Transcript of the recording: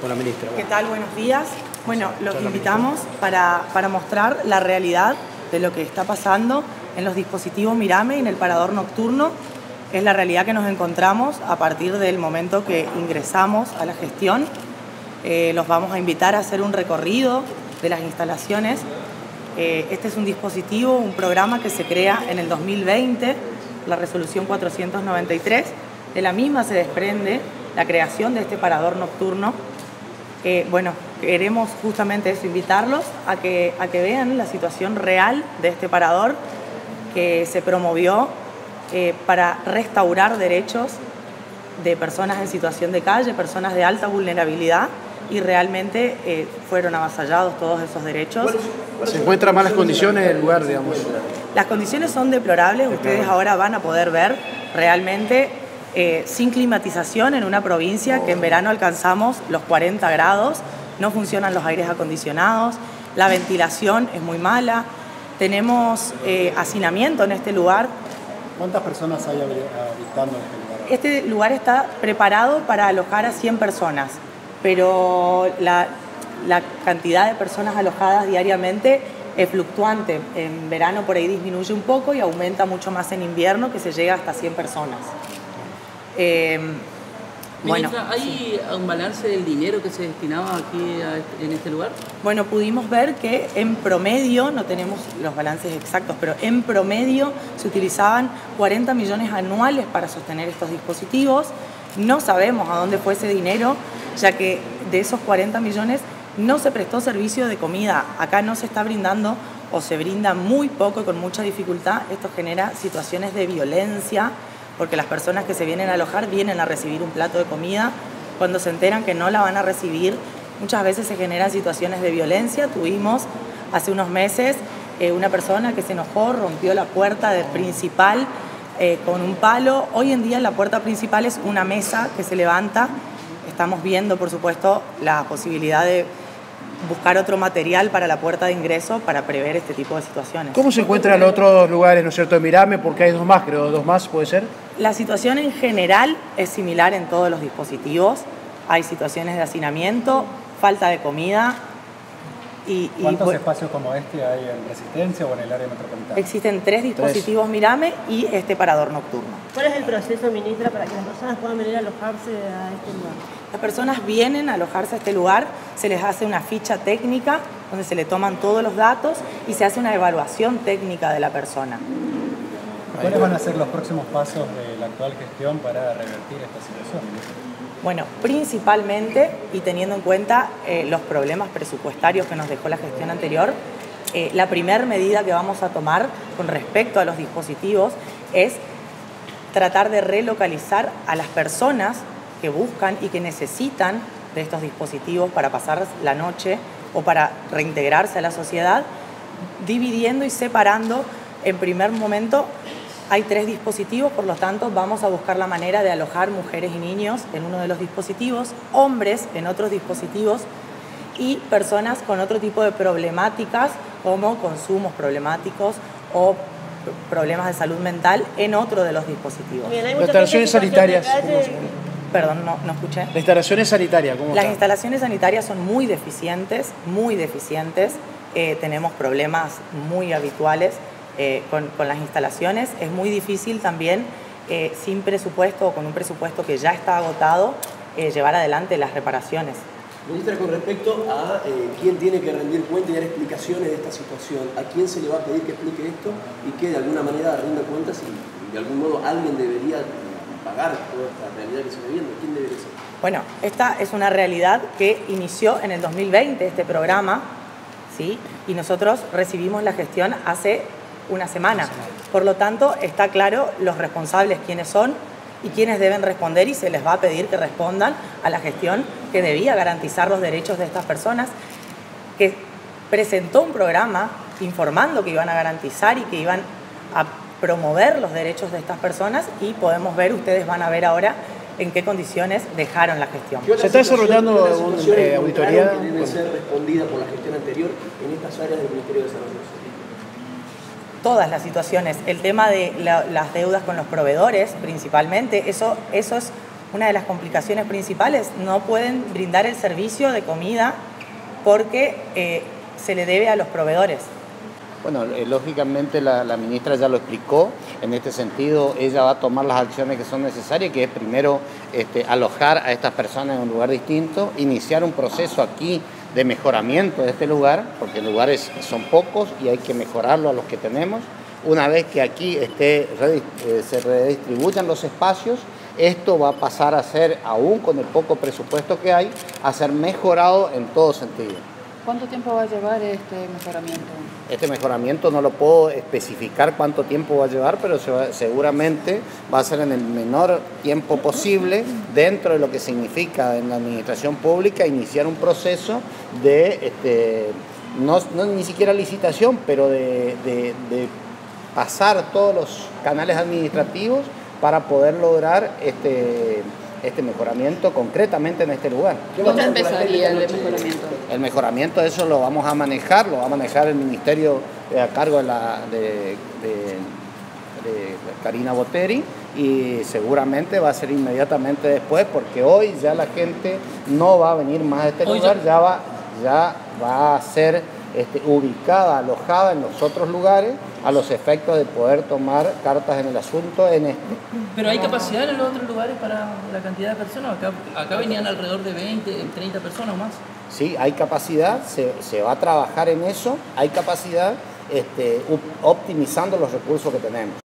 la ministra. ¿Qué tal? Buenos días. Bueno, los invitamos para mostrar la realidad de lo que está pasando en los dispositivos Mirame y en el parador nocturno. Es la realidad que nos encontramos a partir del momento que ingresamos a la gestión. Los vamos a invitar a hacer un recorrido de las instalaciones. Este es un dispositivo, un programa que se crea en el 2020, la resolución 493. De la misma se desprende la creación de este parador nocturno. Bueno, queremos justamente eso, invitarlos a que vean la situación real de este parador que se promovió para restaurar derechos de personas en situación de calle, personas de alta vulnerabilidad, y realmente fueron avasallados todos esos derechos. ¿Se encuentran malas condiciones del lugar, digamos? Las condiciones son deplorables. Ustedes ahora van a poder ver realmente sin climatización en una provincia que en verano alcanzamos los 40 grados, no funcionan los aires acondicionados, la ventilación es muy mala, tenemos hacinamiento en este lugar. ¿Cuántas personas hay habitando en este lugar? Este lugar está preparado para alojar a 100 personas, pero la cantidad de personas alojadas diariamente es fluctuante. En verano por ahí disminuye un poco y aumenta mucho más en invierno, que se llega hasta 100 personas. Ministra, ¿hay un balance del dinero que se destinaba aquí en este lugar? Bueno, pudimos ver que en promedio, no tenemos los balances exactos, pero en promedio se utilizaban 40 millones anuales para sostener estos dispositivos. No sabemos a dónde fue ese dinero, ya que de esos 40 millones no se prestó servicio de comida. Acá no se está brindando o se brinda muy poco y con mucha dificultad. Esto genera situaciones de violencia, porque las personas que se vienen a alojar vienen a recibir un plato de comida. Cuando se enteran que no la van a recibir, muchas veces se generan situaciones de violencia. Tuvimos hace unos meses una persona que se enojó, rompió la puerta principal con un palo. Hoy en día la puerta principal es una mesa que se levanta. Estamos viendo, por supuesto, la posibilidad de buscar otro material para la puerta de ingreso para prever este tipo de situaciones. ¿Cómo se encuentran los otros lugares, ¿no es cierto, de Mirame? Porque hay dos más, creo, dos más, ¿puede ser? La situación en general es similar en todos los dispositivos. Hay situaciones de hacinamiento, falta de comida. ¿Cuántos espacios como este hay en Resistencia o en el área metropolitana? Existen 3 dispositivos Mirame y este parador nocturno. ¿Cuál es el proceso, ministra, para que las personas puedan venir a alojarse a este lugar? Las personas vienen a alojarse a este lugar, se les hace una ficha técnica donde se le toman todos los datos y se hace una evaluación técnica de la persona. ¿Cuáles van a ser los próximos pasos de la actual gestión para revertir esta situación? Bueno, principalmente, y teniendo en cuenta los problemas presupuestarios que nos dejó la gestión anterior, la primera medida que vamos a tomar con respecto a los dispositivos es tratar de relocalizar a las personas que buscan y que necesitan de estos dispositivos para pasar la noche o para reintegrarse a la sociedad, dividiendo y separando. En primer momento hay 3 dispositivos, por lo tanto vamos a buscar la manera de alojar mujeres y niños en uno de los dispositivos, hombres en otros dispositivos y personas con otro tipo de problemáticas como consumos problemáticos o problemas de salud mental en otro de los dispositivos. Las instalaciones sanitarias. Perdón, no escuché. Las instalaciones sanitarias, ¿cómo Las están? instalaciones sanitarias son muy deficientes, muy deficientes. Tenemos problemas muy habituales con las instalaciones. Es muy difícil también, sin presupuesto o con un presupuesto que ya está agotado, llevar adelante las reparaciones. Ministra, con respecto a quién tiene que rendir cuenta y dar explicaciones de esta situación, ¿a quién se le va a pedir que explique esto y que de alguna manera rinda cuentas y de algún modo alguien debería pagar toda esta realidad que se está viviendo? ¿Quién debería ser? Bueno, esta es una realidad que inició en el 2020, este programa, ¿sí? Y nosotros recibimos la gestión hace una semana. Por lo tanto, está claro los responsables quiénes son y quiénes deben responder, y se les va a pedir que respondan a la gestión que debía garantizar los derechos de estas personas, que presentó un programa informando que iban a garantizar y que iban a promover los derechos de estas personas, y podemos ver, ustedes van a ver ahora en qué condiciones dejaron la gestión. ¿Se está desarrollando una auditoría que debe ser respondida por la gestión anterior en estas áreas del Ministerio de Desarrollo Social? Todas las situaciones, el tema de las deudas con los proveedores principalmente, eso es una de las complicaciones principales, no pueden brindar el servicio de comida porque se le debe a los proveedores. Bueno, lógicamente la ministra ya lo explicó. En este sentido, ella va a tomar las acciones que son necesarias, que es primero alojar a estas personas en un lugar distinto, iniciar un proceso aquí de mejoramiento de este lugar, porque lugares son pocos y hay que mejorarlo a los que tenemos. Una vez que aquí se redistribuyan los espacios, esto va a pasar a ser, aún con el poco presupuesto que hay, a ser mejorado en todo sentido. ¿Cuánto tiempo va a llevar este mejoramiento? Este mejoramiento no lo puedo especificar cuánto tiempo va a llevar, pero seguramente va a ser en el menor tiempo posible, dentro de lo que significa en la administración pública iniciar un proceso de, no ni siquiera licitación, pero de pasar todos los canales administrativos para poder lograr este mejoramiento concretamente en este lugar. ¿Cuándo empezaría el mejoramiento? El mejoramiento, eso lo vamos a manejar, el Ministerio a cargo de Karina Botteri, y seguramente va a ser inmediatamente después, porque hoy ya la gente no va a venir más a este lugar, ya va a ser ubicada, alojada en los otros lugares, a los efectos de poder tomar cartas en el asunto en este. ¿Pero hay capacidad en los otros lugares para la cantidad de personas? Acá venían alrededor de 20, 30 personas o más. Sí, hay capacidad, se va a trabajar en eso, hay capacidad optimizando los recursos que tenemos.